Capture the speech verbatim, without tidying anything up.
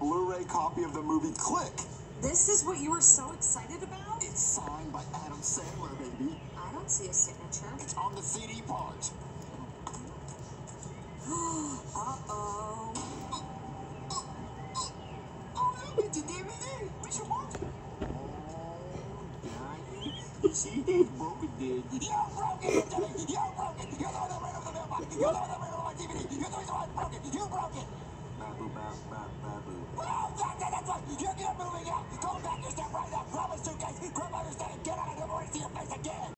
Blu-ray copy of the movie Click. This is what you were so excited about? It's signed by Adam Sandler, baby. I don't see a signature. It's on the C D part. Uh-oh. Oh, look, it's a D V D. We should watch it. Oh, Daddy. You see, he's broken, dude. You're broken, Daddy. You're broken. You're the one that ran over the mailbox. You're the one that ran over my D V D. You're the reason why it's broken. You broke it. Babu, bab, bab, babu. Oh, that's it. That's right. You're moving out. Go back your step right now. Grab a suitcase. Grab my understanding. Get out of here. I want to see your face again.